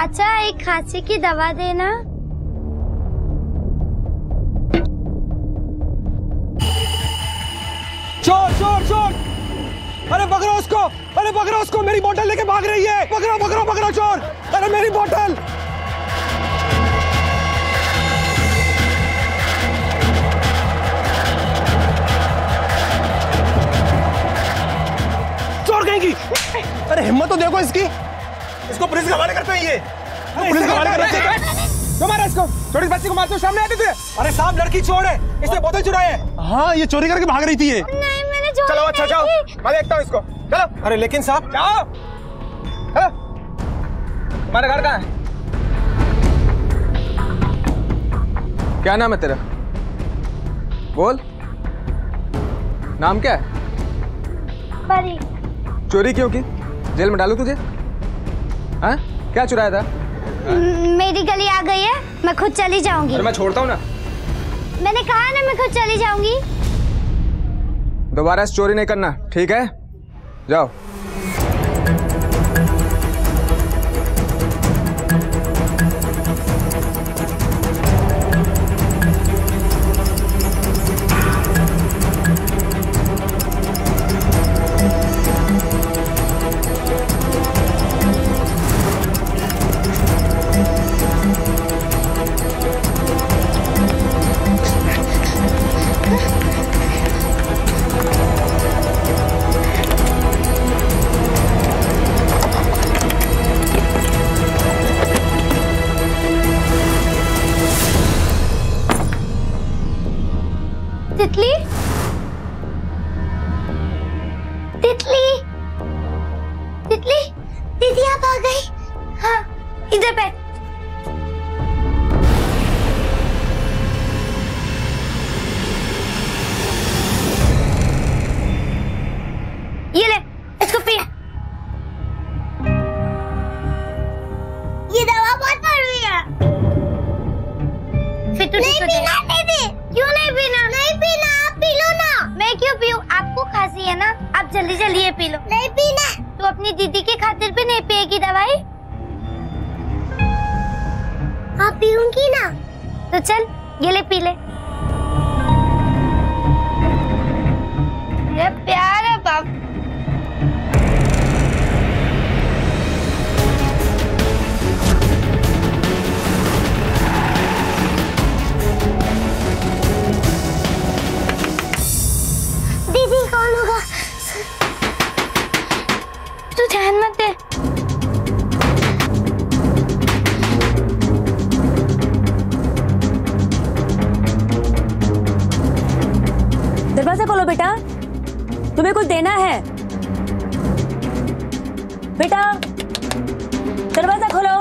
चाचा एक खांसी की दवा देना। चोर चोर चोर! अरे पकड़ो उसको! अरे पकड़ो उसको! मेरी बोतल लेके भाग रही है! पकड़ो पकड़ो पकड़ो चोर! अरे मेरी बोतल! चोर कहेंगी! अरे हिम्मत तो देखो इसकी! इसको पुलिस के हवाले करते हैं ये! पुलिस के हवाले करते हैं! तुम्हारा इसको छोटी बच्ची को मारते हो, सामने आते थे। अरे साहब लड़की चोर है, इसने बोतल चुराई है। हाँ ये चोरी करके भाग रही थी ये। नहीं मैंने चोरी चलो अच्छा जाओ, मैं देखता हूँ इसको। चलो। अरे लेकिन साहब जाओ। तुम्हारा घर कहाँ है? क्या नाम है तेरा? बोल। नाम क्या है? परी। चोरी क्यों की? जेल में डालू तुझे? हाँ? क्या चुराया था? मेरी गली आ गई है, मैं खुद चली जाऊंगी। अरे मैं छोड़ता हूँ ना। मैंने कहा ना मैं खुद चली जाऊंगी। दोबारा से चोरी नहीं करना, ठीक है? जाओ। तितली तितली तितली दीदी आप आ गई। हाँ इधर बैठ। ये ले इसको पी। ये दवा बहुत बढ़िया है। फिर तू नहीं पीना। क्यों नहीं पीना? नहीं पीना, आप पी लो ना। मैं क्यों पीऊं? आपको खांसी है ना, आप जल्दी जल्दी ये पी लो। नहीं पीना। तू अपनी दीदी की खातिर भी नहीं पिएगी दवाई? आप पीऊंगी ना। तो चल ये ले पी ले। ये प्यार है बाप। दीदी कौन होगा? तू ध्यान मत दे। दरवाजा खोलो बेटा, तुम्हें कुछ देना है। बेटा दरवाजा खोलो।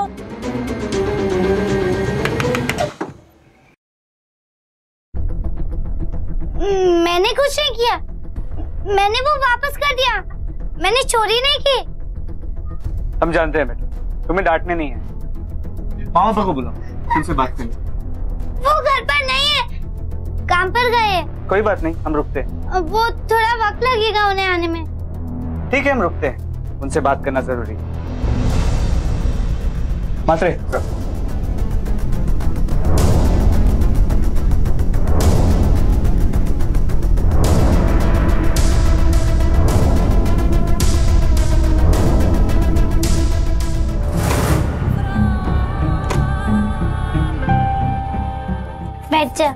मैंने कुछ नहीं किया, मैंने वो वापस कर दिया। मैंने चोरी नहीं की। हम जानते हैं बेटा, तुम्हें डांटने नहीं है। पापा को बुलाओ, उनसे बात करें। वो घर पर नहीं है, काम पर गए। कोई बात नहीं, हम रुकते हैं। वो थोड़ा वक्त लगेगा उन्हें आने में। ठीक है हम रुकते हैं, उनसे बात करना जरूरी है। मात्रे बैठ जा।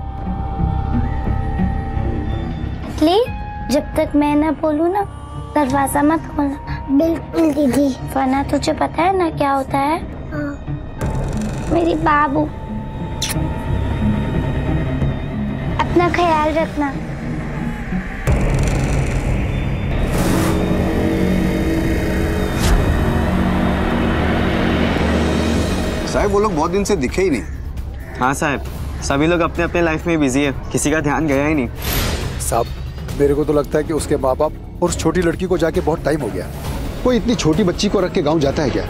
तितली जब तक मैं ना बोलूं ना दरवाजा मत खोलना। बिल्कुल दीदी। वरना तुझे पता है ना क्या होता है? मेरी बाबू, अपना ख्याल रखना। साहब वो लोग बहुत दिन से दिखे ही नहीं। हाँ साहब, सभी लोग अपने अपने लाइफ में बिजी है, किसी का ध्यान गया ही नहीं। साहब मेरे को तो लगता है कि उसके माँ बाप और उस छोटी लड़की को जाके बहुत टाइम हो गया। कोई इतनी छोटी बच्ची को रख के गांव जाता है क्या?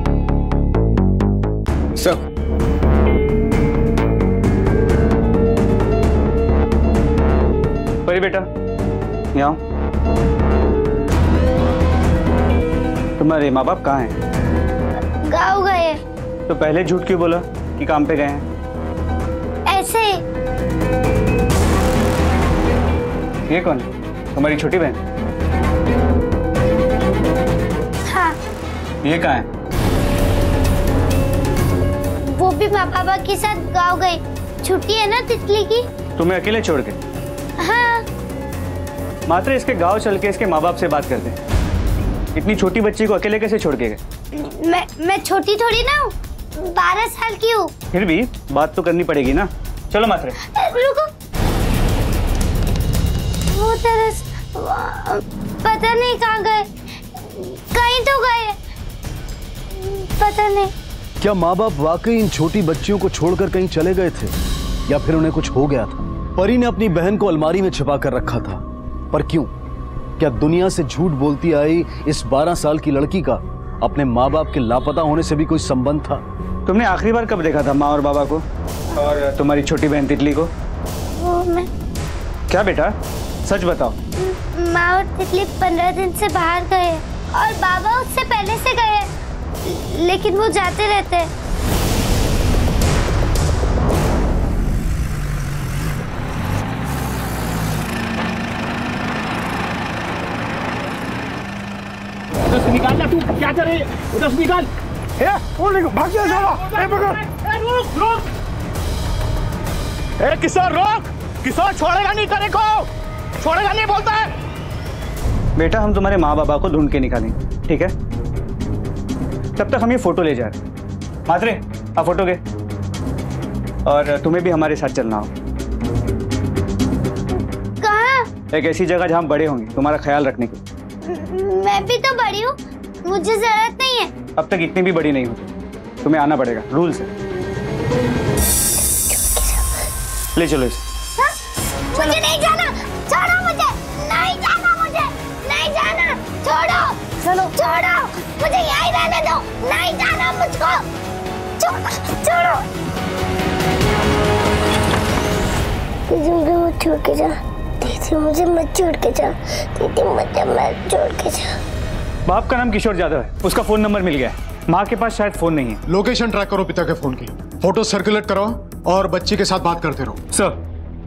सर परी बेटा, यहाँ आओ। तुम्हारे माँ बाप कहाँ हैं? गाँव गए। तो पहले झूठ क्यों बोला कि काम पे गए हैं? ऐसे ही। ये कौन है? तुम्हारी छोटी बहन? हाँ। ये कहाँ है? वो भी पापा के साथ गाँव गए। छुट्टी है ना तितली की। तुम्हें अकेले छोड़ के? हाँ। मात्र इसके गांव चल के इसके माँ बाप से बात करते हैं। इतनी छोटी बच्ची को अकेले कैसे छोड़ के गए? मैं छोटी थोड़ी ना हूँ, 12 साल की हूँ। फिर भी बात तो करनी पड़ेगी ना। चलो मात्रे। रुको। वो तरस पता नहीं कहाँ गए, कहीं तो गए, पता नहीं। क्या माँ बाप वाकई इन छोटी बच्चियों को छोड़कर कहीं चले गए थे या फिर उन्हें कुछ हो गया था? परी ने अपनी बहन को अलमारी में छिपा कर रखा था, पर क्यों? क्या दुनिया से झूठ बोलती आई इस 12 साल की लड़की का अपने माँ बाप के लापता होने से भी कोई संबंध था? तुमने आखिरी बार कब देखा था माँ और बाबा को और तुम्हारी छोटी बहन तितली को? वो मैं। क्या बेटा, सच बताओ। माँ और तितली 15 दिन से बाहर गए और बाबा उससे पहले से गए, लेकिन वो जाते रहते हैं। उधर से निकालना, तू क्या कर रही है? उधर से निकाल। भाग जा साला। ए पकड़। रुक रुक। ए किशोर रोक। किशोर छोड़ेगा नहीं तेरे को, छोड़ेगा नहीं बोलता है। बेटा हम तुम्हारे माँ बाबा को ढूंढ के निकालेंगे, ठीक है? तब तक हम ये फोटो ले जा रहे हैं। मात्रे आ फोटो के, और तुम्हें भी हमारे साथ चलना हो। कहाँ? एक ऐसी जगह जहाँ बड़े होंगे तुम्हारा ख्याल रखने की। मैं भी तो बड़ी हूँ, मुझे जरूरत नहीं है। अब तक इतनी भी बड़ी नहीं होती, तुम्हें आना पड़ेगा, रूल्स है। ले चलो इसे। हाँ? मुझे नहीं जाना, छोड़ो मुझे, नहीं जाना मुझे, नहीं जाना, छोड़ो, चलो छोड़ो, मुझे यहीं रहने दो, नहीं जाना मुझको, छोड़ो। मुझे मत छोड़ के जा, दीदी मुझे मत छोड़ के जा, दीदी मुझे मत छोड़ के जा। बाप का नाम किशोर यादव है, उसका फोन नंबर मिल गया है। माँ के पास शायद फोन नहीं है। लोकेशन ट्रैक करो पिता के फोन की, फोटो सर्कुलेट करो और बच्ची के साथ बात करते रहो। सर।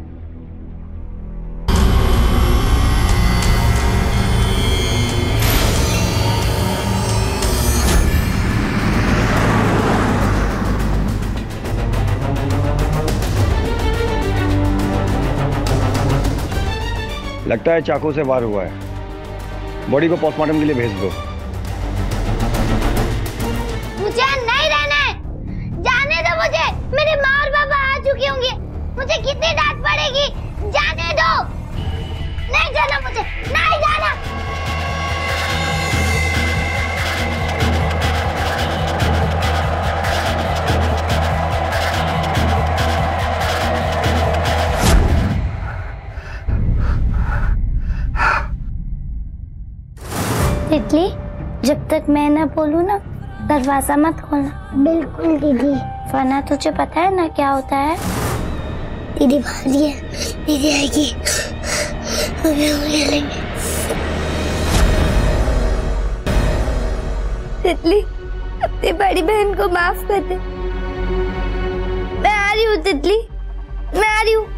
लगता है चाकू से वार हुआ है। बॉडी को पोस्टमार्टम के लिए भेज दो। मुझे नहीं रहना है, जाने दो मुझे। मेरे माँ और पापा आ चुके होंगे, मुझे कितनी डांट पड़ेगी, जाने दो। नहीं जाना मुझे, नहीं जाना। तितली, जब तक मैं ना बोलूँ ना, दरवाजा मत खोलना। बिल्कुल दीदी। वरना तुझे पता है ना क्या होता है? दीदी बाहर ही है, दीदी आएगी, हमें ले लेंगे। तितली, अपनी बड़ी बहन को माफ कर दे। मैं आ रही हूँ तितली, मैं आ रही हूँ।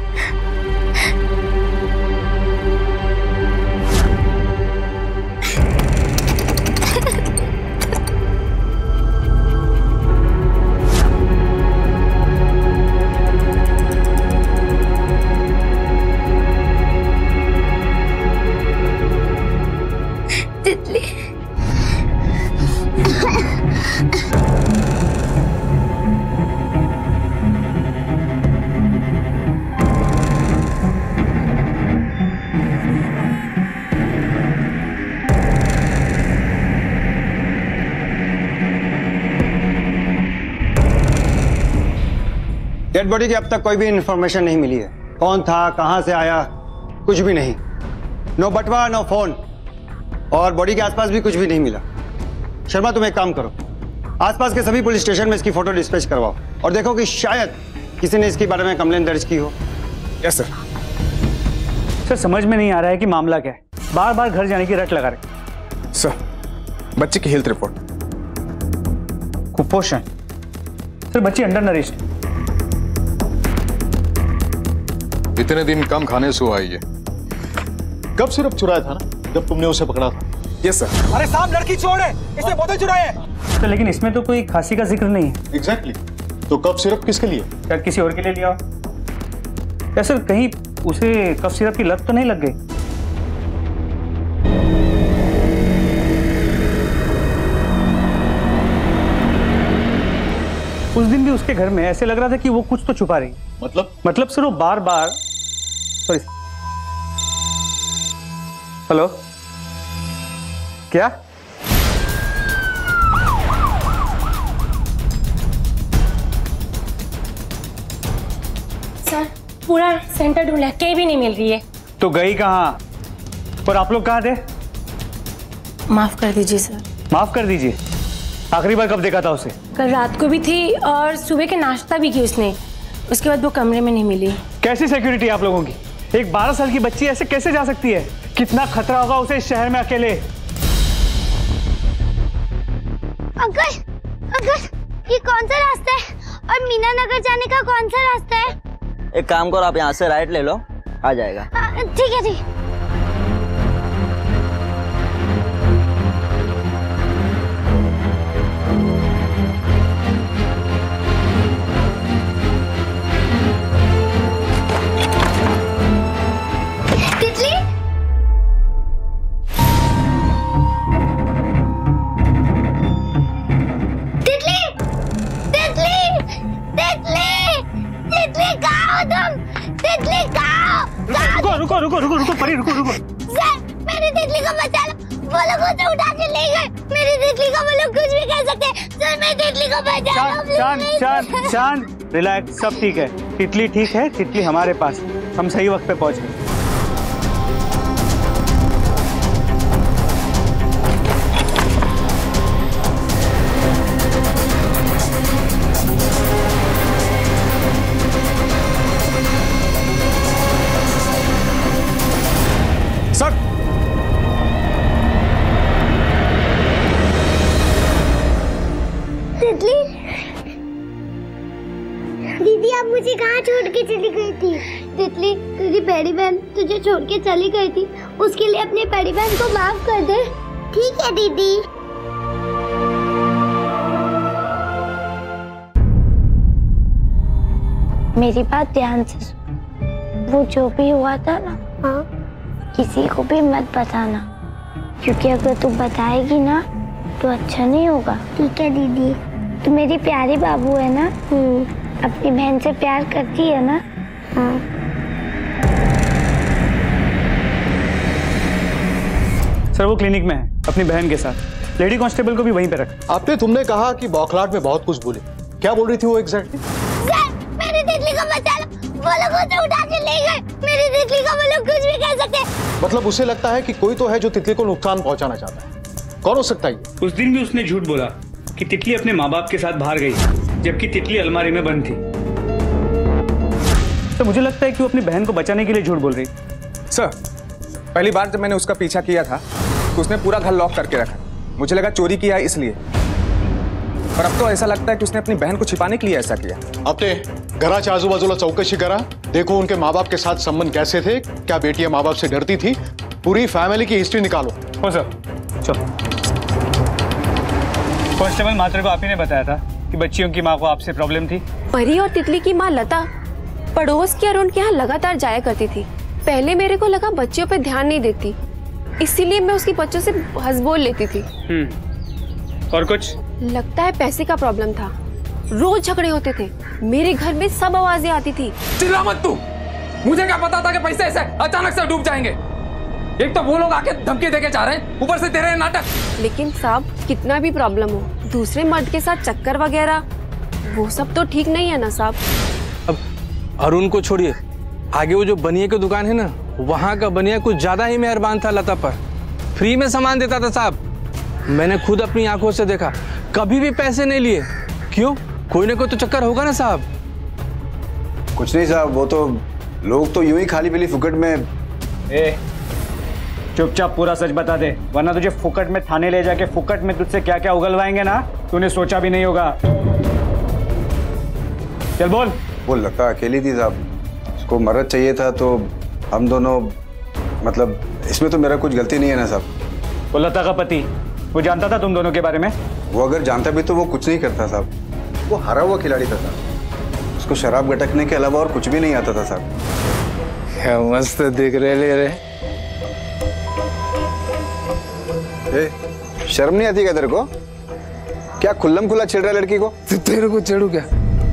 डेड बॉडी की अब तक कोई भी इंफॉर्मेशन नहीं मिली है। कौन था, कहां से आया, कुछ भी नहीं। नो बटवा, नो फोन, और बॉडी के आसपास भी कुछ भी नहीं मिला। शर्मा तुम एक काम करो, आसपास के सभी पुलिस स्टेशन में इसकी फोटो डिस्पैच करवाओ और देखो कि शायद किसी ने इसके बारे में कंप्लेंट दर्ज की हो। Yes sir. सर समझ में नहीं आ रहा है कि मामला क्या है, बार बार घर जाने की रट लगा रहे। सर बच्चे की हेल्थ रिपोर्ट। कुपोषण सर, बच्ची अंडर नरिश्ड। इतने दिन कम खाने से हुआ है ये। कब सिर्फ चुराया था ना जब तुमने उसे पकड़ा था? Yes sir. अरे साहब लड़की छोड़ है, इसने बोतल चुराई है। तो लेकिन इसमें तो कोई खांसी का जिक्र नहीं है। एग्जैक्टली। तो कफ सिरप किसके लिए? शायद किसी और के लिए लिया हो। या सर कहीं उसे कफ सिरप की लत तो नहीं लग गई? उस दिन भी उसके घर में ऐसे लग रहा था कि वो कुछ तो छुपा रही। मतलब सर वो बार बार, सॉरी, हेलो, क्या? सर पूरा सेंटर ढूंढा, कहीं भी नहीं मिल रही है। तो गई कहाँ? और आप लोग कहाँ थे? माफ कर दीजिए सर। माफ कर दीजिए? आखिरी बार कब देखा था उसे? कल रात को भी थी और सुबह के नाश्ता भी की उसने, उसके बाद वो कमरे में नहीं मिली। कैसी सिक्योरिटी आप लोगों की? एक 12 साल की बच्ची ऐसे कैसे जा सकती है? कितना खतरा होगा उसे इस शहर में अकेले। अंकल, अंकल, ये कौन सा रास्ता है और मीना नगर जाने का कौन सा रास्ता है? एक काम करो, आप यहाँ से राइट ले लो, आ जाएगा। ठीक है, ठीक। रुको परी, रुको। सर मेरी तितली को बचा लो, वो लोग उसे उठा के ले गए। मेरी तितली को वो लोग कुछ भी कह सकते हैं। सर मेरी तितली को बचा लो। शांत, रिलैक्स, सब ठीक है। तितली ठीक है, तितली हमारे पास, हम सही वक्त पे पहुंच गए। दीदी आप मुझे कहाँ छोड़ के चली गई थी? तितली, तेरी बड़ी बहन तुझे छोड़ के चली गई थी, उसके लिए अपनी बड़ी बहन को माफ कर दे। ठीक है दीदी। मेरी बात ध्यान से सुन। वो जो भी हुआ था ना, हाँ, किसी को भी मत बताना, क्योंकि अगर तू बताएगी ना तो अच्छा नहीं होगा। ठीक है दीदी। तू मेरी प्यारी बाबू है ना? अपनी बहन से प्यार करती है ना? हाँ। सर वो क्लिनिक में है अपनी बहन के साथ। लेडी कांस्टेबल को भी वहीं पे रख। आपने तुमने कहा कि बौखलाहट में बहुत कुछ बोली, क्या बोल रही थी वो एग्जैक्टली? सर मेरी तितली को बचा लो, वो लोग उसे उठा के ले गए। मेरी तितली को वो लोग कुछ भी कह सकते हैं। मतलब उसे लगता है कि कोई तो है जो तितली को नुकसान पहुंचाना चाहता है। कौन हो सकता है ये? उस दिन भी उसने झूठ बोला कि तितली अपने माँ बाप के साथ बाहर गई, जबकि तितली अलमारी में बंद थी। तो मुझे लगता है कि वो अपनी बहन को बचाने के लिए झूठ बोल रही। सर पहली बार जब मैंने उसका पीछा किया था तो उसने पूरा घर लॉक करके रखा, मुझे लगा चोरी किया है इसलिए, पर अब तो ऐसा लगता है कि उसने अपनी बहन को छिपाने के लिए ऐसा किया। आपने घराच्या आजूबाजूला चौकशी करा, देखो उनके माँ बाप के साथ संबंध कैसे थे, क्या बेटियां माँ बाप से डरती थी, पूरी फैमिली की हिस्ट्री निकालो। हो सर, चलो। कांस्टेबल मात्र को आप ही ने बताया था कि बच्चियों की माँ को आपसे प्रॉब्लम थी। परी और तितली की माँ लता पड़ोस की अरुण के यहाँ लगातार जाया करती थी। पहले मेरे को लगा बच्चियों पे ध्यान नहीं देती, इसीलिए मैं उसकी बच्चों से हंस बोल लेती थी। और कुछ? लगता है पैसे का प्रॉब्लम था, रोज झगड़े होते थे, मेरे घर में सब आवाजें आती थी। चिल्ला मत तू, मुझे क्या पता था कि पैसे ऐसे अचानक से डूब जाएंगे। एक तो वो लोग आके धमकी देके जा रहे हैं, ऊपर से तेरे नाटक। लेकिन साहब कितना भी प्रॉब्लम हो, दूसरे मर्द के साथ चक्कर वगैरह वो सब तो ठीक नहीं है ना साहब। अब अरुण को छोड़िए, आगे वो जो बनिए की दुकान है ना, वहाँ का बनिया कुछ ज्यादा ही मेहरबान था लता पर, फ्री में सामान देता था साहब। मैंने खुद अपनी आंखों से देखा, कभी भी पैसे नहीं लिए। क्यों? कोई ना कोई तो चक्कर होगा ना साहब। कुछ नहीं साहब, वो तो लोग तो यूं ही खाली पीली फुकट में चुपचाप पूरा सच बता दे, वरना तुझे फुकट में थाने ले जाके फुकट में तुझसे क्या क्या उगलवाएंगे ना, तूने सोचा भी नहीं होगा। चल बोल। वो लता अकेली थी साहब, उसको मदद चाहिए था तो हम दोनों, मतलब इसमें तो मेरा कुछ गलती नहीं है ना साहब। वो लता का पति, वो जानता था तुम दोनों के बारे में? वो अगर जानता भी तो वो कुछ नहीं करता साहब, वो हारा हुआ खिलाड़ी था साहब, उसको शराब गटकने के अलावा और कुछ भी नहीं आता था साहब। क्या मस्त दिख रहे ले रहे। शर्म नहीं आती क्या तेरे को? क्या खुल्लम खुला छेड़ रहा है लड़की को? तेरे को छेड़ू क्या?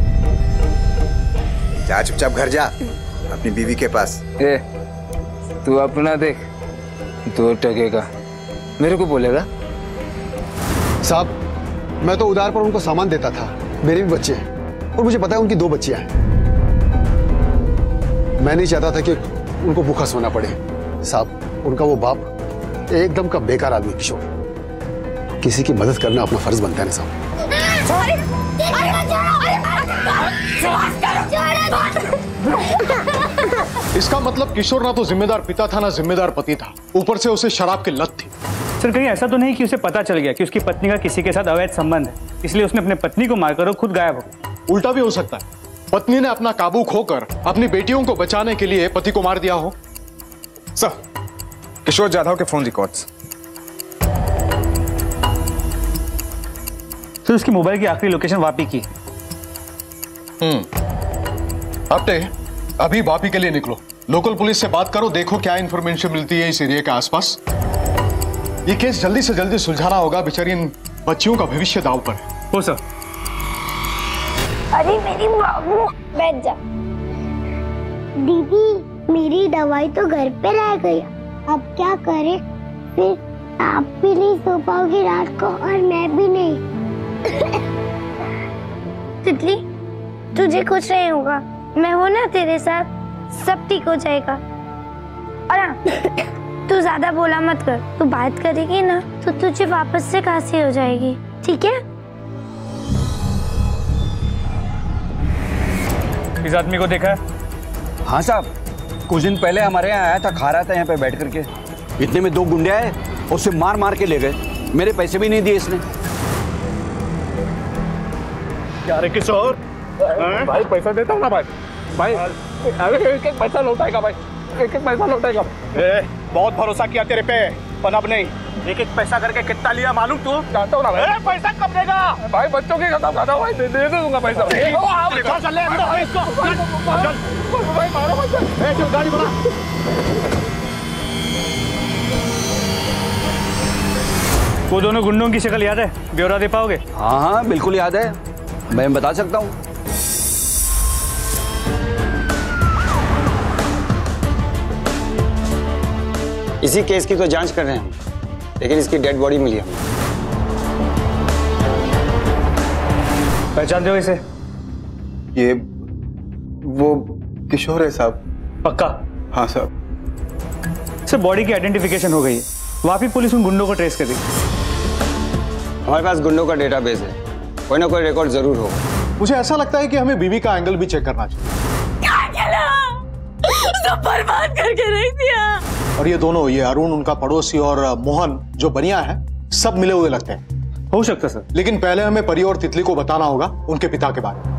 जा चुपचाप घर जा अपनी बीवी के पास। तू अपना देख, 2 टके का मेरे को बोलेगा? साहब मैं तो उधार पर उनको सामान देता था, मेरे भी बच्चे हैं और मुझे पता है उनकी 2 बच्चियां हैं। मैं नहीं चाहता था कि उनको भूखा सोना पड़े। साहब उनका वो बाप एकदम का बेकार आदमी किशोर, किसी की मदद करना अपना फर्ज बनता है ना साहब। इसका मतलब किशोर ना तो जिम्मेदार पिता था ना जिम्मेदार पति था, ऊपर से उसे शराब की लत थी। सर कहीं ऐसा तो नहीं कि उसे पता चल गया कि उसकी पत्नी का किसी के साथ अवैध संबंध है, इसलिए उसने अपने पत्नी को मारकर खुद गायब हो गया? उल्टा भी हो सकता है, पत्नी ने अपना काबू खोकर अपनी बेटियों को बचाने के लिए पति को मार दिया हो। सर, किशोर जाधव के फोन रिकॉर्ड्स। तो उसकी मोबाइल की आखिरी लोकेशन वापी की। अपने अभी वापी के लिए निकलो, लोकल पुलिस से बात करो, देखो क्या इंफॉर्मेशन मिलती है इस एरिया के आसपास। ये केस जल्दी से जल्दी सुलझाना होगा, बेचारी इन बच्चियों का भविष्य दांव पर है। हो सर। अरे मेरी बाबू बैठ जा। दीदी मेरी दवाई तो घर पे रह गई, अब क्या करें? फिर आप भी नहीं सो पाओगे रात को और मैं भी नहीं। तितली तुझे कुछ नहीं होगा, मैं हूं ना तेरे साथ, सब ठीक हो जाएगा। और हाँ, तू ज्यादा बोला मत कर, तू बात करेगी ना तो तुझे वापस से खांसी हो जाएगी, ठीक है? इस आदमी को देखा? हाँ साहब, कुछ दिन पहले हमारे यहाँ आया था, खा रहा था यहाँ पे बैठ करके। इतने में 2 गुंडे आए, उसे मार मार के ले गए, मेरे पैसे भी नहीं दिए इसने। क्या रे किशोर? भाई पैसा देता हूँ ना भाई। भाई अरे एक पैसा लौटाएगा भाई, एक पैसा लौटाएगा। बहुत भरोसा किया तेरे पे, पर अब नहीं। एक पैसा करके कितना लिया मालूम तू? जानता हूँ ना भाई। पैसा कब देगा भाई? बच्चों के खत्म खाता भाई, दे दूंगा पैसा। चल ले अंदर इसको, भाई मारो मत। गाड़ी बढ़ा। वो दोनों गुंडों की शक्ल याद है? ब्यौरा दे पाओगे? हाँ हाँ बिल्कुल याद है, मैं बता सकता हूँ। इसी केस की तो जांच कर रहे हैं हम, लेकिन इसकी डेड बॉडी मिली हमें। पहचानते हो इसे? ये वो किशोर है साहब। पक्का? हाँ साहब। सर बॉडी की आइडेंटिफिकेशन हो गई है, वापी पुलिस उन गुंडों को ट्रेस कर रही। हमारे पास गुंडों का डेटाबेस है, कोई ना कोई रिकॉर्ड जरूर हो। मुझे ऐसा लगता है कि हमें बीवी का एंगल भी चेक करना चाहिए। सब बर्बाद करके रख दिया। और ये दोनों, ये अरुण उनका पड़ोसी और मोहन जो बनिया है, सब मिले हुए लगते हैं। हो सकता सर, लेकिन पहले हमें परी और तितली को बताना होगा उनके पिता के बारे में।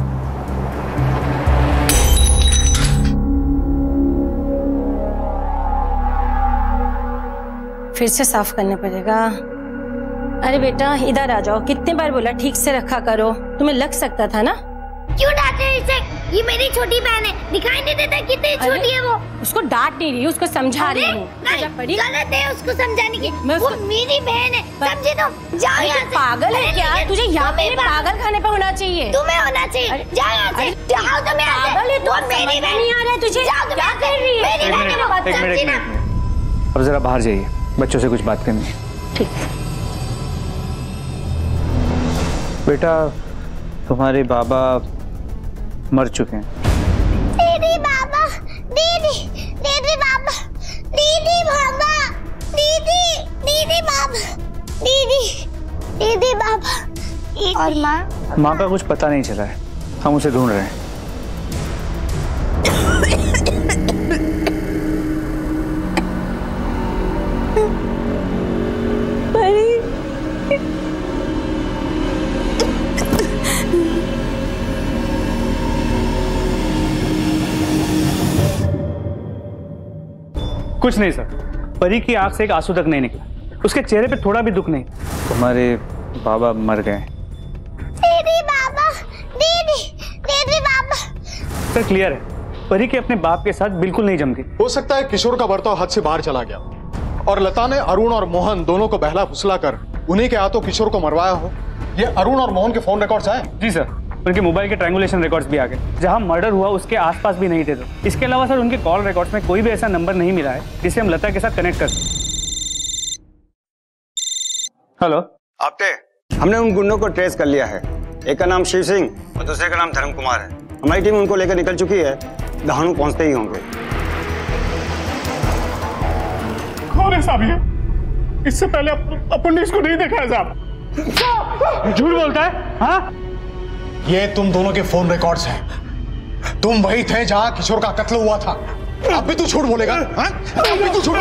फिर से साफ करना पड़ेगा। अरे बेटा इधर आ जाओ, कितने बार बोला ठीक से रखा करो, तुम्हें लग सकता था ना। क्यों डांटे इसे? ये मेरी छोटी बहन है, दिखाई नहीं देता कितनी छोटी है वो। उसको डांट नहीं रही, उसको समझा रही हूँ। गलत है उसको समझाने की, वो मेरी बहन है, समझे तुम? जाओ यहाँ से। पागल है क्या? तुझे यहाँ पे पागल खाने पे होना चाहिए। तुम्हें होना चाहिए, जाओ यहाँ से। जाओ तुम यहाँ से। पागल है तू, मेरी बहन नहीं आ रहा है तुझे। क्या कर रही है? मेरी बहन है वो, समझी ना? अब जरा बाहर जाइए, बच्चों से कुछ बात करनी है। ठीक। बेटा तुम्हारे बाबा मर चुके हैं। दीदी बाबा, दीदी दीदी बाबा, दीदी बाबा, दीदी दीदी बाबा, दीदी दीदी बाबा। और माँ? माँ का कुछ पता नहीं चला है, हम उसे ढूंढ रहे हैं। कुछ नहीं सर, परी की आंख से एक आंसू तक नहीं निकला, उसके चेहरे पे थोड़ा भी दुख नहीं। तुम्हारे बाबा मर गए। दीदी बाबा, दीदी बाबा। सर क्लियर है, परी के अपने बाप के साथ बिल्कुल नहीं जमती। हो सकता है किशोर का बर्ताव हद से बाहर चला गया और लता ने अरुण और मोहन दोनों को बहला फुसला कर उन्हीं के हाथों किशोर को मरवाया हो। ये अरुण और मोहन के फोन रिकॉर्ड्स आए? जी सर, उनके मोबाइल के ट्रायंगुलेशन रिकॉर्ड्स भी आ गए, जहां मर्डर हुआ उसके आसपास भी नहीं थे। तो इसके अलावा सर उनके कॉल रिकॉर्ड्स में कोई भी ऐसा नंबर नहीं मिला है जिसे हम लता के साथ कनेक्ट कर सकें। हेलो आपटे, हमने उन गुंडों को ट्रेस कर लिया है। एक का नाम शिव सिंह और दूसरे का नाम धर्म कुमार है। हमारी टीम उनको लेकर निकल चुकी है, दहानू पहुंचते ही होंगे। कौन है साहब ये? इससे पहले अपन ने इसको नहीं देखा है साहब। झूठ बोलता है? हाँ, ये तुम दोनों के फोन रिकॉर्ड्स हैं। तुम वही थे जहां किशोर का कत्ल हुआ था। अब भी तू झूठ बोलेगा? हाँ? अब भी तू झूठ?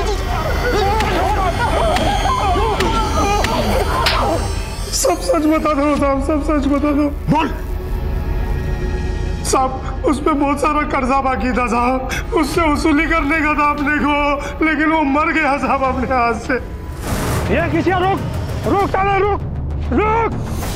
सब सच बता दो साहब, सब सच बता दो। बोल साहब, उस पे बहुत सारा कर्जा बाकी था साहब, उससे वसूली करने का था अपने को, लेकिन वो मर गया साहब अपने हाथ से। ये किसी रुक रुक साला, रुक रुक।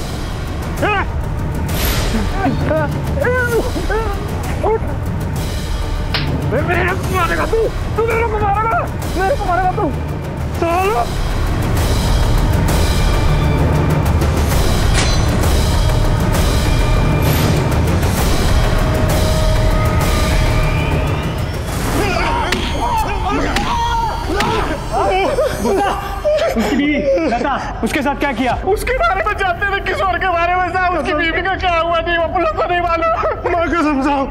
मेरे को मारेगा तू मेरे को मारेगा तू चलो। लता, उसके साथ क्या किया? उसके बारे में जानते थे, किशोर के बारे में साहब। उसकी बीवी का क्या हुआ नहीं, वो पुलिस को नहीं मालूम। माँ को समझाओ।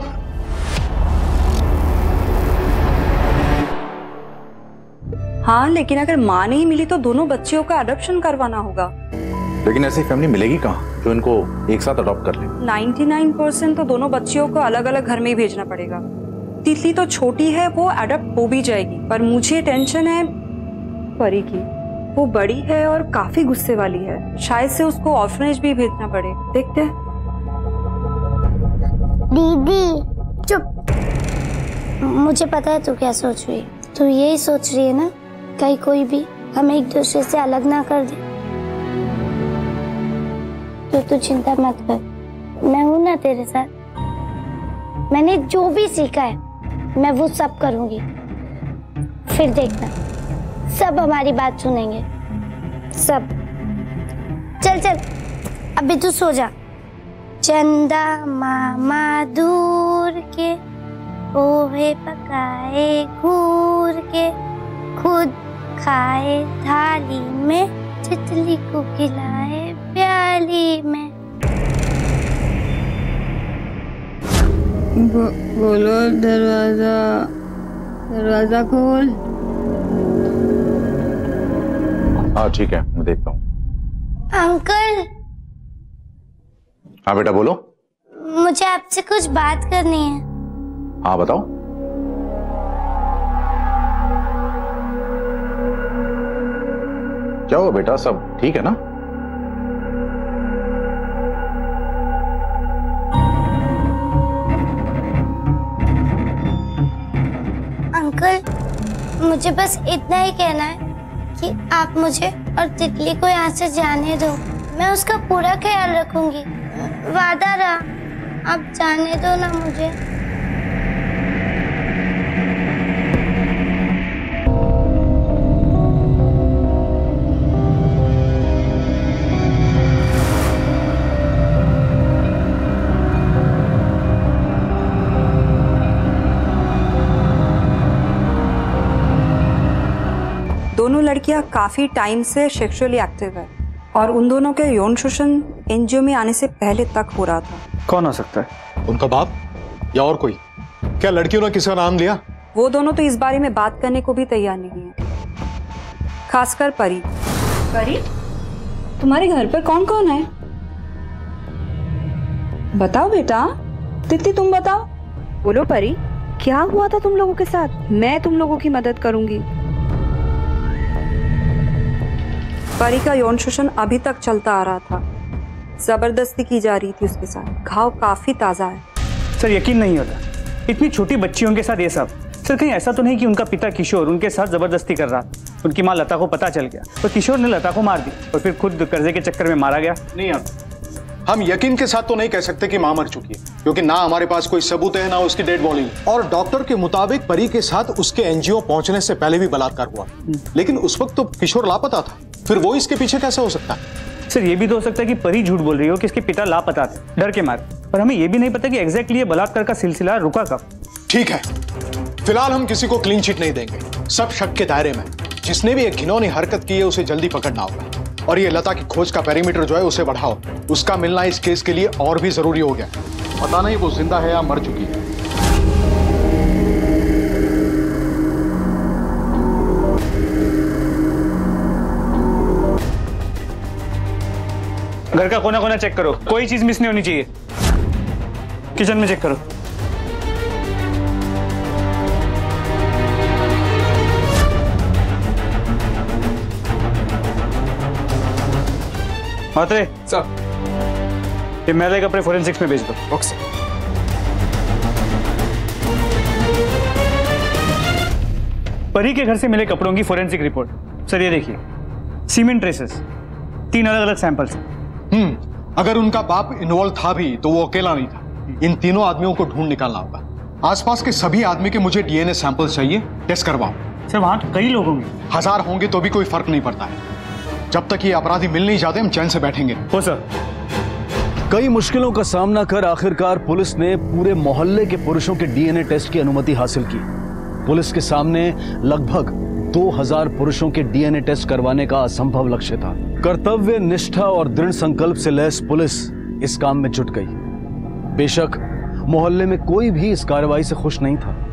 हाँ, लेकिन अगर माँ नहीं मिली तो दोनों बच्चियों का अडॉप्शन करवाना होगा। लेकिन ऐसी फैमिली मिलेगी कहाँ जो इनको एक साथ अडॉप्ट कर ले? 99% तो दोनों बच्चियों को अलग अलग घर में ही भेजना पड़ेगा। तितली तो छोटी है, वो अडॉप्ट हो भी जाएगी, पर मुझे टेंशन है परी की। वो बड़ी है और काफी गुस्से वाली है, शायद से उसको ऑर्फनेज भी भेजना पड़े। देखते हैं। दीदी चुप, मुझे पता है तू क्या सोच रही है। तू यही सोच रही है ना, कहीं कोई भी हमें एक दूसरे से अलग ना कर दे। तो तू चिंता मत कर, मैं हूं ना तेरे साथ। मैंने जो भी सीखा है मैं वो सब करूंगी, फिर देखना सब हमारी बात सुनेंगे, सब। चल चल अभी तू सो जा। चंदा मामा दूर के पोहे पकाए घूर के, खुद खाए थाली में, तितली को खिलाए प्याली में। बोलो दरवाजा खोल। हाँ ठीक है, मैं देखता हूँ। अंकल। हाँ बेटा बोलो। मुझे आपसे कुछ बात करनी है। हाँ बताओ। क्या हुआ बेटा, सब ठीक है ना? अंकल, मुझे बस इतना ही कहना है कि आप मुझे और तितली को यहाँ से जाने दो। मैं उसका पूरा ख्याल रखूंगी, वादा रहा। आप जाने दो ना मुझे। दोनों लड़कियां काफी टाइम से सेक्सुअली एक्टिव है और उन दोनों के यौन शोषण एनजीओ में आने से पहले तक हो रहा था। कौन हो सकता है? उनका बाप या और कोई? क्या लड़कियों ने किसका नाम लिया? वो दोनों तो इस बारे में बात करने को भी तैयार नहीं है, खासकर परी। परी, तुम्हारे घर पर कौन कौन है? बताओ बेटा। तितली तुम बताओ। बोलो परी, क्या हुआ था तुम लोगों के साथ? मैं तुम लोगों की मदद करूंगी। परी का यौन शोषण अभी तक चलता आ रहा था, जबरदस्ती की जा रही थी उसके साथ। घाव काफी ताजा है। सर यकीन नहीं होता, इतनी छोटी बच्चियों के साथ ये सब। सर कहीं ऐसा तो नहीं कि उनका पिता किशोर उनके साथ जबरदस्ती कर रहा, उनकी माँ लता को पता चल गया तो किशोर ने लता को मार दी और फिर खुद कर्जे के चक्कर में मारा गया? नहीं आप, हम यकीन के साथ तो नहीं कह सकते कि मां मर चुकी है, क्योंकि ना हमारे पास कोई सबूत है ना उसकी डेड बॉडी है। और डॉक्टर के मुताबिक परी के साथ उसके एनजीओ पहुंचने से पहले भी बलात्कार हुआ, लेकिन उस वक्त तो किशोर लापता था, फिर वो इसके पीछे कैसे हो सकता है? सर ये भी तो हो सकता है कि परी झूठ बोल रही हो कि इसके पिता लापता थे डर के मारे, पर हमें ये भी नहीं पता कि एग्जैक्टली ये बलात्कार का सिलसिला रुका कब। ठीक है, फिलहाल हम किसी को क्लीन चिट नहीं देंगे, सब शक के दायरे में। जिसने भी एक घिनौनी हरकत की है उसे जल्दी पकड़ना होगा, और ये लता की खोज का पेरीमीटर जो है उसे बढ़ाओ। उसका मिलना इस केस के लिए और भी जरूरी हो गया। पता नहीं वो जिंदा है या मर चुकी है। घर का कोना कोना चेक करो, कोई चीज मिस नहीं होनी चाहिए। किचन में चेक करो। मात्रे सर, ये मैले कपड़े फोरेंसिक्स में भेज दो। Okay sir. परी के घर से मिले कपड़ों की फोरेंसिक रिपोर्ट। सर ये देखिए, सीमेंट ट्रेसेस, 3 अलग अलग सैंपल्स। अगर उनका बाप इन्वॉल्व था भी तो वो अकेला नहीं था। इन तीनों आदमियों को ढूंढ निकालना होगा। आसपास के सभी आदमी के मुझे डीएनए सैंपल्स चाहिए, टेस्ट करवाओ। सर वहां कई लोग होंगे। 1000 होंगे तो भी कोई फर्क नहीं पड़ता है। जब तक ये अपराधी मिल नहीं जाते हम चैन से बैठेंगे। हो सर। कई मुश्किलों का सामना कर आखिरकार पुलिस ने पूरे मोहल्ले के पुरुषों के डीएनए टेस्ट की अनुमति हासिल की। पुलिस के सामने लगभग 2000 पुरुषों के डीएनए टेस्ट करवाने का असंभव लक्ष्य था। कर्तव्य निष्ठा और दृढ़ संकल्प से लैस पुलिस इस काम में जुट गई। बेशक मोहल्ले में कोई भी इस कार्रवाई से खुश नहीं था।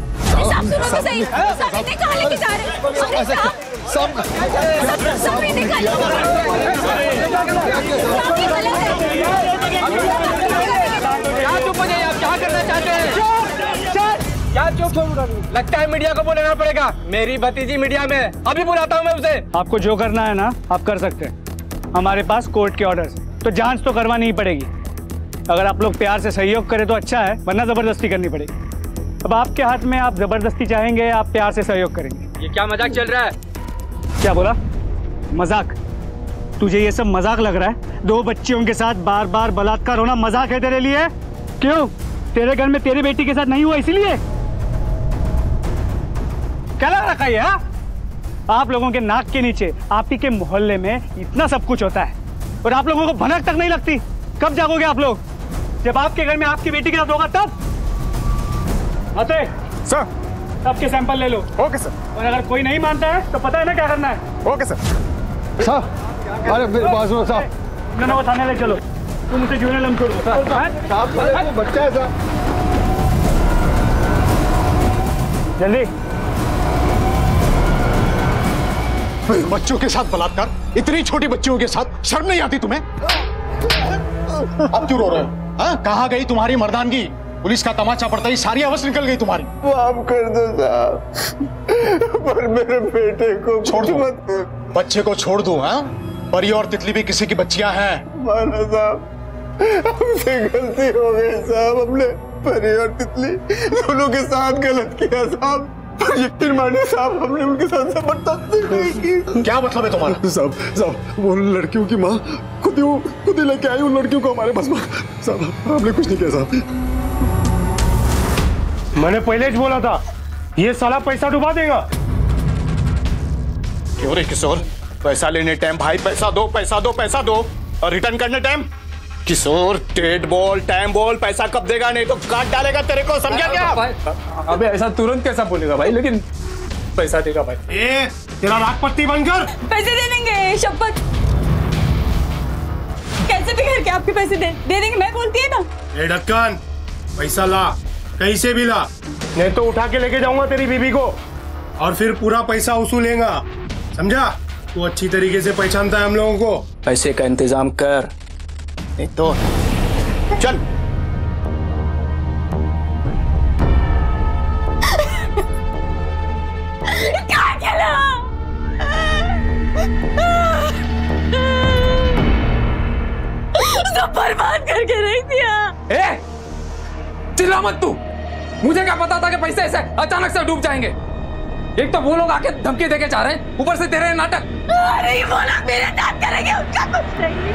लगता है मीडिया को बुलाना पड़ेगा। मेरी भतीजी मीडिया में, अभी बुलाता हूँ मैं उसे। आपको जो करना है ना आप कर सकते हैं। हमारे पास कोर्ट के ऑर्डर्स, तो जांच तो करवानी ही पड़ेगी। अगर आप लोग प्यार से सहयोग करें तो अच्छा है, वरना जबरदस्ती करनी पड़ेगी। अब आपके हाथ में, आप जबरदस्ती चाहेंगे आप प्यार से सहयोग करेंगे। ये क्या मजाक चल रहा है? क्या बोला? मजाक? तुझे ये सब मजाक लग रहा है? 2 बच्चियों के साथ बार बार बलात्कार होना मजाक है तेरे लिए? क्यों? तेरे घर में तेरी बेटी के साथ नहीं हुआ इसीलिए? क्या लग रखा है? आप लोगों के नाक के नीचे, आप ही के मोहल्ले में इतना सब कुछ होता है और आप लोगों को भनक तक नहीं लगती। कब जागोगे आप लोग? जब आपके घर में आपकी बेटी के साथ होगा तब। आते सर, सबके सैंपल ले लो। Okay sir. और अगर कोई नहीं मानता है तो पता है ना क्या करना है। Okay sir. साहब, अरे मेरी बात सुनो साहब। ना वो थाने ले चलो। तुम उसे जुर्नल हम छोड़ दो। साहब बच्चा है साहब। जल्दी। बच्चों के साथ बलात्कार, इतनी छोटी बच्चियों के साथ, शर्म नहीं आती तुम्हें? अब क्यों रो रहे हो? हाँ, कहाँ गई तुम्हारी मर्दानगी? पुलिस का तमाचा पड़ता ही सारी आवाज निकल गई तुम्हारी। माफ कर दो साहब, पर मेरे बेटे को छोड़ दो। मत कर। बच्चे को छोड़ दो। हाँ, परी और तितली भी किसी की बच्चियां हैं। माना साहब, हमसे गलती हो गई साहब। हमने परी और तितली दोनों के साथ गलत किया साहब। यकीन मानिए साहब, हमने उनके साथ जबरदस्ती नहीं की। क्या मतलब है तुम्हारा? साहब वो लड़कियों की माँ खुद ही लेके आई उन लड़कियों को हमारे पास। साहब हमने कुछ नहीं किया साहब। मैंने पहले ही बोला था ये साला पैसा डुबा देगा। क्यों रे किशोर? पैसा लेने टाइम भाई पैसा दो, पैसा दो, पैसा दो, और रिटर्न करने time Kishore date ball, time ball, पैसा कब देगा? नहीं तो काट डालेगा तेरे को, समझा क्या? अबे ऐसा तुरंत कैसा बोलेगा भाई, लेकिन पैसा देगा भाई। तेरा राग पत्ती बनकर पैसे दे देंगे, शपथ। कैसे भी करके आपके पैसे दे देंगे, मैं बोलती है ना। ए ढक्कन, पैसा ला, कहीं से भी ला, नहीं तो उठा के लेके जाऊंगा तेरी बीबी को और फिर पूरा पैसा वसूलेगा, समझा? तू अच्छी तरीके से पहचानता है हम लोगों को। पैसे का इंतजाम कर, नहीं तो चल। क्या खेला? सब बर्बाद करके रख दिया। चिल्ला मत तू, मुझे क्या पता था कि पैसे ऐसे अचानक से डूब जाएंगे। एक तो वो लोग आके धमकी देके जा रहे हैं, ऊपर से तेरे नाटक। अरे वो लोग मेरे साथ करेंगे, उनका कुछ नहीं।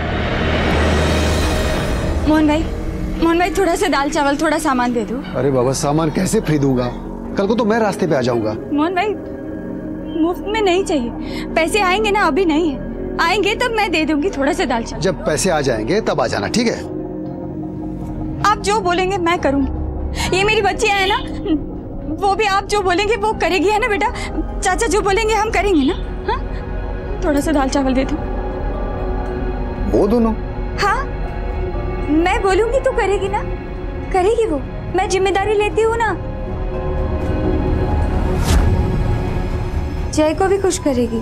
मोहन भाई थोड़ा सा दाल चावल, थोड़ा सामान दे दो। अरे बाबा सामान कैसे खरीदूंगा, कल को तो मैं रास्ते पे आ जाऊंगा। मोहन भाई मुफ्त में नहीं चाहिए, पैसे आएंगे ना, अभी नहीं है, आएंगे तब मैं दे दूंगी थोड़ा सा दाल चावल। जब पैसे आ जाएंगे तब आ जाना, ठीक है? आप जो बोलेंगे मैं करूंगी। ये मेरी बच्चियां है ना, वो भी आप जो बोलेंगे वो करेगी, है ना बेटा? चाचा जो बोलेंगे हम करेंगे ना। हाँ, थोड़ा सा दाल चावल दे दो। वो दोनों? हाँ, मैं बोलूंगी तो करेगी ना, करेगी वो, मैं जिम्मेदारी लेती हूँ ना। जय को भी खुश करेगी।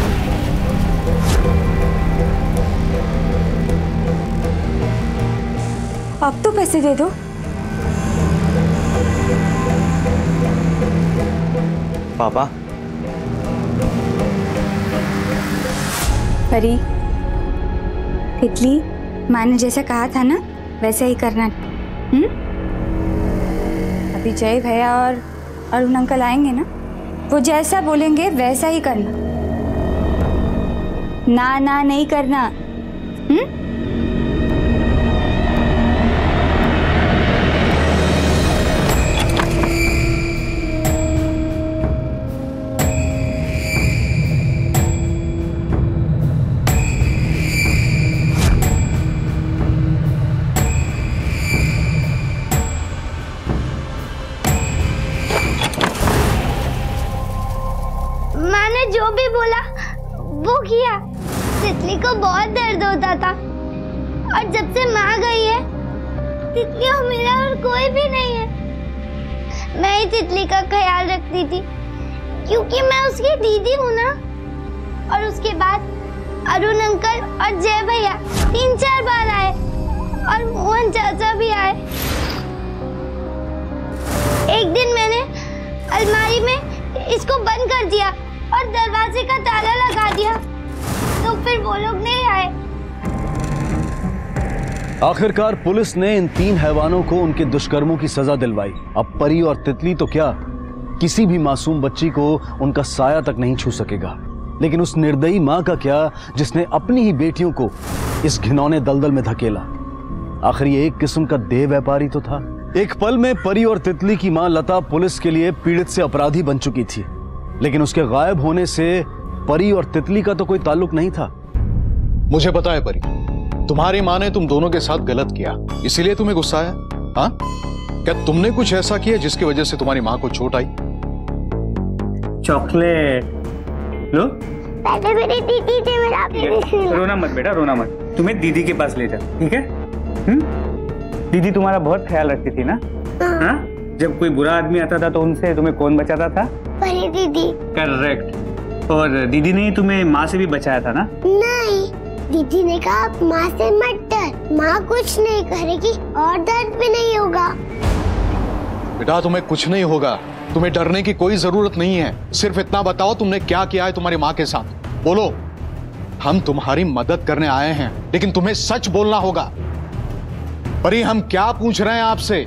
अब तो पैसे दे दो। पापा। परी, तितली, माँ ने जैसा कहा था ना वैसा ही करना। अभी जय भैया और अरुण अंकल आएंगे ना, वो जैसा बोलेंगे वैसा ही करना, ना ना नहीं करना। जो भी बोला वो किया। तितली को बहुत दर्द होता था और जब से माँ गई है तितली और मेरा और कोई भी नहीं है। मैं ही तितली का ख्याल रखती थी क्योंकि मैं उसकी दीदी हूँ ना। और उसके बाद अरुण अंकल और जय भैया 3-4 बार आए और मोहन चाचा भी आए। एक दिन मैंने अलमारी में इसको बंद कर दिया और दरवाजे का ताला लगा दिया, तो फिर वो लोग नहीं आए। आखिरकार पुलिस ने इन 3 हैवानों को उनके दुष्कर्मों की सजा दिलवाई। अब परी और तितली तो क्या, किसी भी मासूम बच्ची को उनका साया तक नहीं छू सकेगा। लेकिन उस निर्दयी माँ का क्या जिसने अपनी ही बेटियों को इस घिनौने दलदल में धकेला। आखिर ये एक किस्म का देह व्यापारी तो था। एक पल में परी और तितली की माँ लता पुलिस के लिए पीड़ित से अपराधी बन चुकी थी, लेकिन उसके गायब होने से परी और तितली का तो कोई ताल्लुक नहीं था। मुझे पता है परी, तुम्हारी माँ ने तुम दोनों के साथ गलत किया, इसीलिए तुम्हें गुस्सा आया। हाँ, क्या तुमने कुछ ऐसा किया जिसकी वजह से तुम्हारी माँ को चोट आई? चॉकलेट लो। पहले मेरी दीदी थी, मेरा रोना मत बेटा, रोना मत। तुम्हें दीदी के पास ले जा, ठीक है? दीदी तुम्हारा बहुत ख्याल रखती थी ना? हाँ? जब कोई बुरा आदमी आता था तो उनसे तुम्हें कौन बचाता था? परी दीदी। करेक्ट। और दीदी ने तुम्हें माँ से भी बचाया था ना? नहीं, दीदी ने कहा माँ से मत डर, माँ कुछ नहीं करेगी और दर्द भी नहीं होगा। बेटा तुम्हें कुछ नहीं होगा, तुम्हें डरने की कोई जरूरत नहीं है। सिर्फ इतना बताओ तुमने क्या किया है तुम्हारी माँ के साथ, बोलो। हम तुम्हारी मदद करने आए हैं, लेकिन तुम्हें सच बोलना होगा। परी, हम क्या पूछ रहे हैं आपसे?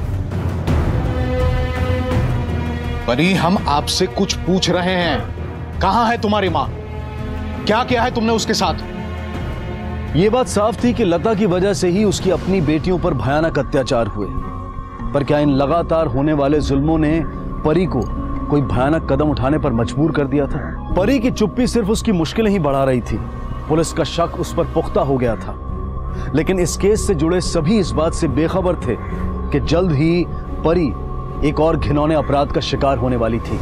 परी, हम आपसे कुछ पूछ रहे हैं। कहां है तुम्हारी माँ? क्या किया है तुमने उसके साथ? यह बात साफ थी कि लता की वजह से ही उसकी अपनी बेटियों पर भयानक अत्याचार हुए। पर क्या इन लगातार होने वाले जुल्मों ने परी को कोई भयानक कदम उठाने पर मजबूर कर दिया था? परी की चुप्पी सिर्फ उसकी मुश्किलें ही बढ़ा रही थी। पुलिस का शक उस पर पुख्ता हो गया था, लेकिन इस केस से जुड़े सभी इस बात से बेखबर थे कि जल्द ही परी एक और घिनौने अपराध का शिकार होने वाली थी।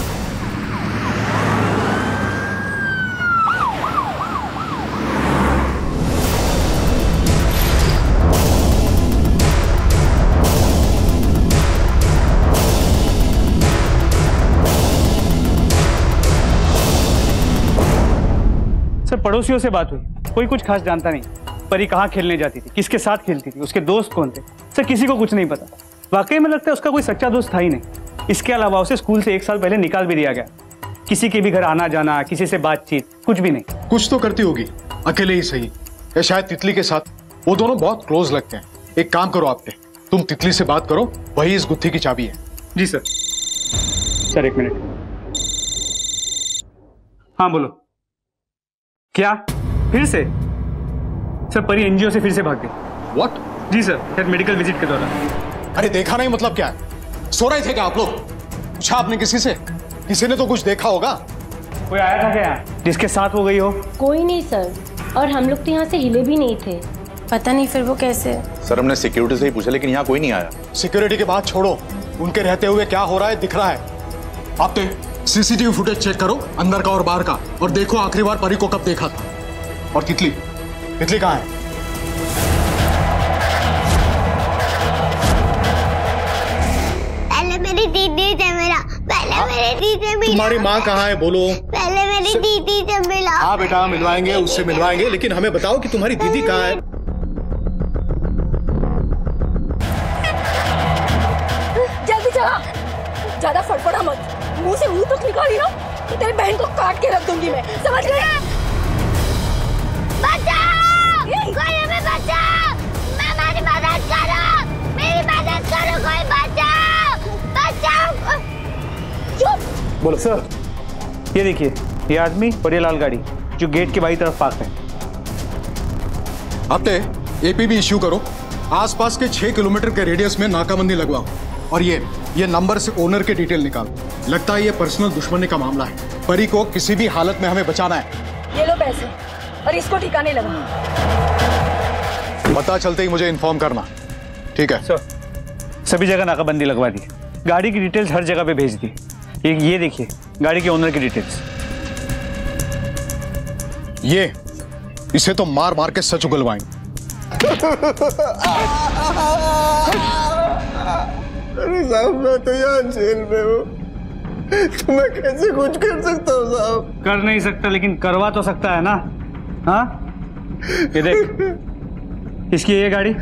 सर, पड़ोसियों से बात हुई, कोई कुछ खास जानता नहीं। परी कहाँ खेलने जाती थी, किसके साथ खेलती थी, उसके दोस्त कौन थे, सर किसी को कुछ नहीं पता। वाकई में लगता है उसका कोई सच्चा दोस्त था ही नहीं। इसके अलावा उसे स्कूल से 1 साल पहले निकाल भी दिया गया। किसी के भी घर आना जाना, किसी से बातचीत, कुछ भी नहीं। कुछ तो करती होगी, अकेले ही सही, या शायद तितली के साथ। वो दोनों बहुत क्लोज लगते हैं। एक काम करो, आपके तुम तितली से बात करो, वही इस गुत्थी की चाबी है। जी सर। Sir 1 minute. हाँ बोलो। क्या फिर से? सर परी एनजीओ से फिर से भाग गई। व्हाट? जी सर, शायद मेडिकल विजिट के दौरान। अरे देखा नहीं मतलब क्या है? सो रहे थे क्या आप लोग? पूछा आपने किसी से? किसी ने तो कुछ देखा होगा। कोई आया था क्या यहाँ जिसके साथ हो गई हो? कोई नहीं सर, और हम लोग तो यहाँ से हिले भी नहीं थे। पता नहीं फिर वो कैसे। सर हमने सिक्योरिटी से ही पूछा लेकिन यहाँ कोई नहीं आया। सिक्योरिटी की बात छोड़ो, उनके रहते हुए क्या हो रहा है दिख रहा है। आप सीसीटीवी फुटेज चेक करो, अंदर का और बाहर का, और देखो आखिरी बार परी को कब देखा था। और तितली कहाँ है? पहले मेरी दीदी से मिला। मेरी दीदी से मिला। तुम्हारी माँ कहाँ है बोलो? पहले मेरी दीदी से मिला। हाँ बेटा मिलवाएंगे, उससे मिलवाएंगे, लेकिन हमें बताओ कि तुम्हारी दीदी कहाँ है? जल्दी चला, ज्यादा फड़फड़ा मत। मुंह से मुंह तक निकाली ना तो तेरी बहन को काट के रख दूंगी मैं, समझ गई? बचाओ! कोई हमें बचाओ! हमारी मदद करो! मेरी मदद करो, कोई बचाओ! बचाओ! चुप! बोलो सर। ये देखिए, ये आदमी और ये लाल गाड़ी जो गेट के बाई तरफ पार्क है। आपने एपीबी इश्यू करो, आसपास के 6 किलोमीटर के रेडियस में नाकाबंदी लगवाओ, और ये नंबर से ओनर के डिटेल निकालो। लगता है ये पर्सनल दुश्मनी का मामला है। परी को किसी भी हालत में हमें बचाना है। ये लो पैसे और इसको ठिकाने लगा। पता चलते ही मुझे इन्फॉर्म करना, ठीक है? सर सभी जगह नाकाबंदी लगवा दी, गाड़ी की डिटेल्स हर जगह पे भेज दी। ये देखिए गाड़ी के ओनर की डिटेल्स। इसे तो मार मार के सच उगलवाएंगे। अरे साहब मैं तो यहाँ जेल में हूँ, तो मैं कैसे कुछ कर सकता हूँ साहब? कर नहीं सकता लेकिन करवा तो सकता है ना। हाँ ये देख, इसकी ये गाड़ी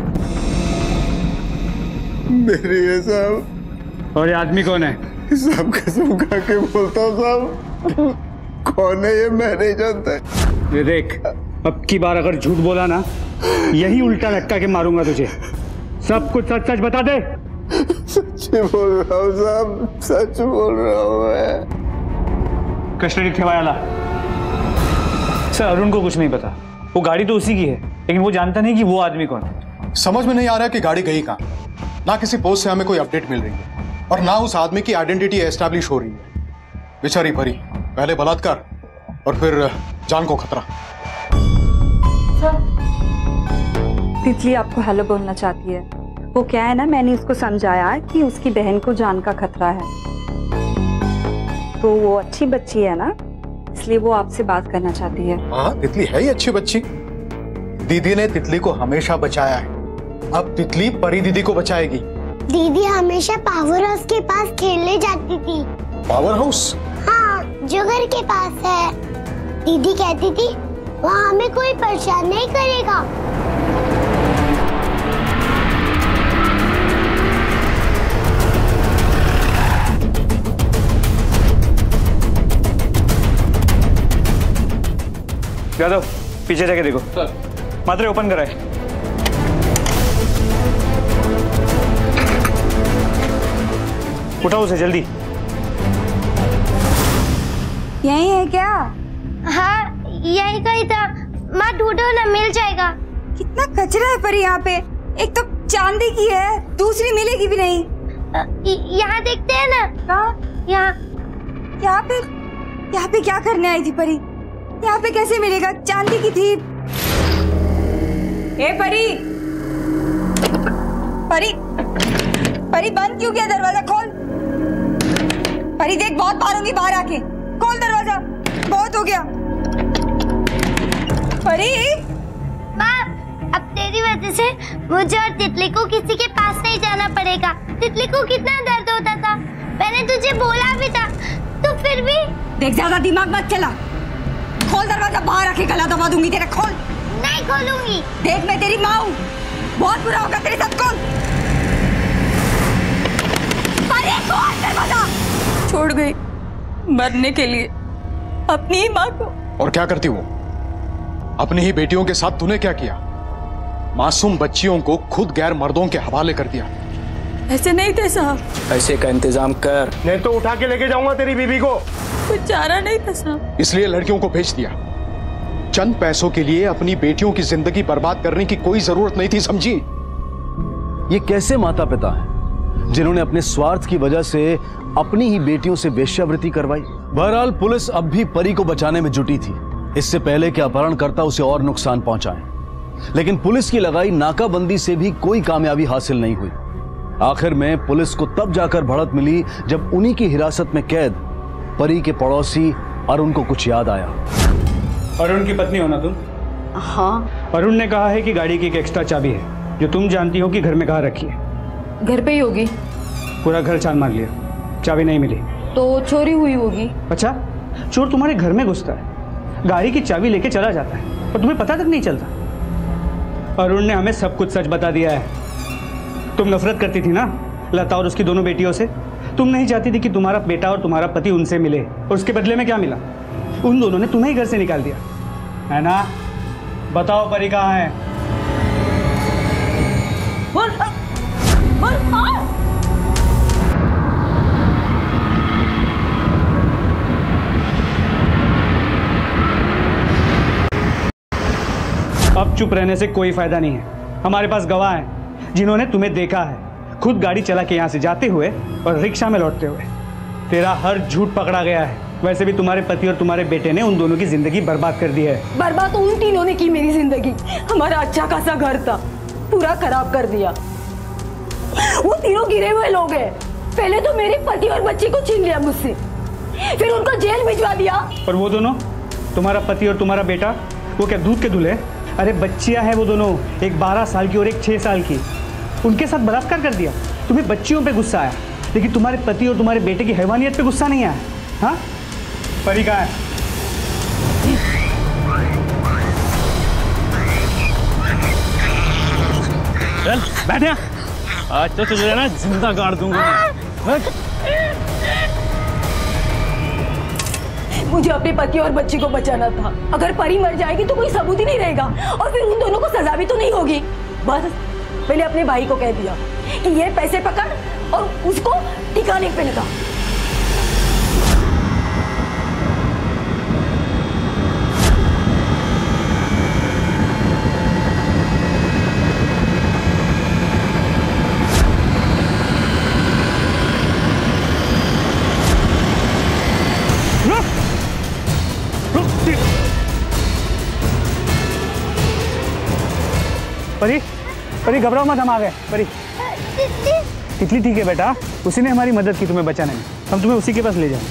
मेरी है साहब। और ये आदमी कौन है? साहब कसम खा के बोलता हूँ साहब, कौन है ये मैं नहीं जानता। ये देख, अब की बार अगर झूठ बोला ना, यही उल्टा लटका के मारूंगा तुझे। सब कुछ सच सच बता दे। सच बोल रहा हूँ साहब, सच बोल रहा हूँ मैं। कस्टडी ठेवायाला। सर अरुण को कुछ नहीं पता, वो गाड़ी तो उसी की है, लेकिन वो जानता नहीं कि वो आदमी कौन है। समझ में नहीं आ रहा कि गाड़ी गई कहाँ। ना किसी पोस्ट से हमें कोई अपडेट मिल रही है, और ना उस आदमी की आइडेंटिटी एस्टैब्लिश हो रही है। बेचारी परी, पहले बलात्कार और फिर जान को खतरा। तितली आपको हेलो बोलना चाहती है। वो क्या है ना, मैंने उसको समझाया कि उसकी बहन को जान का खतरा है, तो वो अच्छी बच्ची है ना, इसलिए वो आपसे बात करना चाहती है। हाँ तितली है ही अच्छी बच्ची। दीदी ने तितली को हमेशा बचाया है, अब तितली परी दीदी को बचाएगी। दीदी हमेशा पावर हाउस के पास खेलने जाती थी। Power house? हाँ, जो घर के पास है। दीदी कहती थी वहाँ हमें कोई परेशान नहीं करेगा। यादव पीछे जाके देखो। मात्र ओपन कराए। उठाओ उसे जल्दी। यही है क्या? हाँ यही कहीं था। माँ ढूंढो ना, मिल जाएगा। कितना कचरा है पर यहाँ पे। एक तो चांदी की है, दूसरी मिलेगी भी नहीं। यहाँ देखते हैं ना। कहाँ? यहाँ पे क्या करने आई थी परी? यहाँ पे कैसे मिलेगा? चांदी की थी। ए परी, परी बंद क्यों किया दरवाजा? खोल परी, देख बहुत मारूंगी बाहर आके। खोल दरवाजा, बहुत हो गया। परी माँ, अब तेरी वजह से मुझे और तितली को किसी के पास नहीं जाना पड़ेगा। तितली को कितना दर्द होता था, मैंने तुझे बोला भी था, तो फिर भी। देख ज्यादा दिमाग मत चला। खोल दरवाजा, बाहर आके गला दबा दूंगी तेरा। खोल। नहीं खोलूंगी। देख मैं तेरी माँ हूँ, बहुत बुरा होगा तेरे साथ। खोल दरवाजा। छोड़ गई मरने के लिए अपनी ही माँ को। और क्या करती वो? अपनी ही बेटियों के साथ तूने क्या किया? मासूम बच्चियों को खुद गैर मर्दों के हवाले कर दिया। ऐसे नहीं थे साहब। पैसे का इंतजाम कर, नहीं तो उठा के लेके जाऊंगा तेरी बीबी को। कुछ चारा नहीं था साहब। इसलिए लड़कियों को भेज दिया। चंद पैसों के लिए अपनी बेटियों की जिंदगी बर्बाद करने की कोई जरूरत नहीं थी, समझी? ये कैसे माता पिता हैं जिन्होंने अपने स्वार्थ की वजह से अपनी ही बेटियों से वेश्यावृत्ति करवाई? बहरहाल पुलिस अब भी परी को बचाने में जुटी थी, इससे पहले कि अपहरणकर्ता उसे और नुकसान पहुंचाए। लेकिन पुलिस की लगाई नाकाबंदी से भी कोई कामयाबी हासिल नहीं हुई। आखिर में पुलिस को तब जाकर बढ़त मिली जब उन्हीं की हिरासत में कैद परी के पड़ोसी अरुण को कुछ याद आया। अरुण की पत्नी हो ना तुम? हाँ। अरुण ने कहा है कि गाड़ी की एक एक्स्ट्रा चाबी है जो तुम जानती हो कि घर में कहाँ रखी है। घर पे ही होगी। पूरा घर छान मार लिया, चाबी नहीं मिली। तो चोरी हुई होगी। अच्छा, चोर तुम्हारे घर में घुसता है, गाड़ी की चाबी लेके चला जाता है और तुम्हें पता तक नहीं चलता। अरुण ने हमें सब कुछ सच बता दिया है। तुम नफरत करती थी ना लता और उसकी दोनों बेटियों से। तुम नहीं चाहती थी कि तुम्हारा बेटा और तुम्हारा पति उनसे मिले, और उसके बदले में क्या मिला? उन दोनों ने तुम्हें ही घर से निकाल दिया है ना? बताओ परी कहाँ है? अब चुप रहने से कोई फायदा नहीं है। हमारे पास गवाह हैं जिन्होंने तुम्हें देखा है, खुद गाड़ी चला के यहाँ से जाते हुए और रिक्शा में लौटते हुए। तेरा हर झूठ पकड़ा गया है। वैसे भी तुम्हारे पति और तुम्हारे बेटे ने उन दोनों की जिंदगी बर्बाद कर दी है। बर्बाद तो उन तीनों ने की मेरी जिंदगी। हमारा अच्छा खासा घर था, पूरा खराब कर दिया। वो तीनों गिरे हुए लोग हैं। पहले तो मेरे पति और बच्चे को छीन लिया मुझसे, फिर उनको जेल भिजवा दिया। और वो दोनों, तुम्हारा पति और तुम्हारा बेटा, वो क्या दूध के दूल्हे? अरे बच्चियां हैं वो दोनों, एक 12 साल की और एक 6 साल की। उनके साथ बलात्कार कर दिया। तुम्हें बच्चियों पे गुस्सा आया, लेकिन तुम्हारे पति और तुम्हारे बेटे की हैवानियत पे गुस्सा नहीं आया। हाँ, परी कहाँ है? चल बैठ यहाँ। आज तो तुझे ना जिंदा गाड़ दूंगा मैं। मुझे अपने पति और बच्चे को बचाना था। अगर परी मर जाएगी तो कोई सबूत ही नहीं रहेगा, और फिर उन दोनों को सजा भी तो नहीं होगी। बस मैंने अपने भाई को कह दिया कि ये पैसे पकड़ और उसको ठिकाने पे लगा। परी, परी घबराओ मत, हम आ गए। परी, तितली ठीक है बेटा, उसी ने हमारी मदद की तुम्हें बचाने में। हम तुम्हें उसी के पास ले जाएंगे।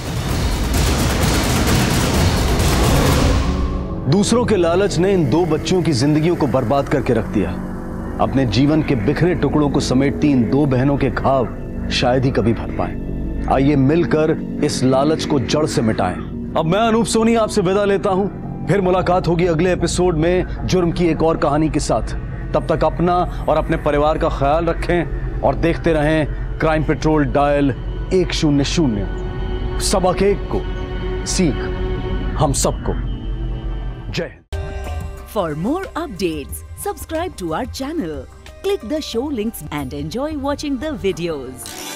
दूसरों के लालच ने इन 2 बच्चियों की जिंदगियों को बर्बाद करके रख दिया। अपने जीवन के बिखरे टुकड़ों को समेटती इन 2 बहनों के घाव शायद ही कभी भर पाए। आइए मिलकर इस लालच को जड़ से मिटाएं। अब मैं अनूप सोनी आपसे विदा लेता हूं। फिर मुलाकात होगी अगले एपिसोड में जुर्म की एक और कहानी के साथ। तब तक अपना और अपने परिवार का ख्याल रखें और देखते रहें क्राइम पेट्रोल डायल 100। सबक एक को सीख हम सबको। जय हिंद। For more updates subscribe to our channel, click the show links and enjoy watching the videos.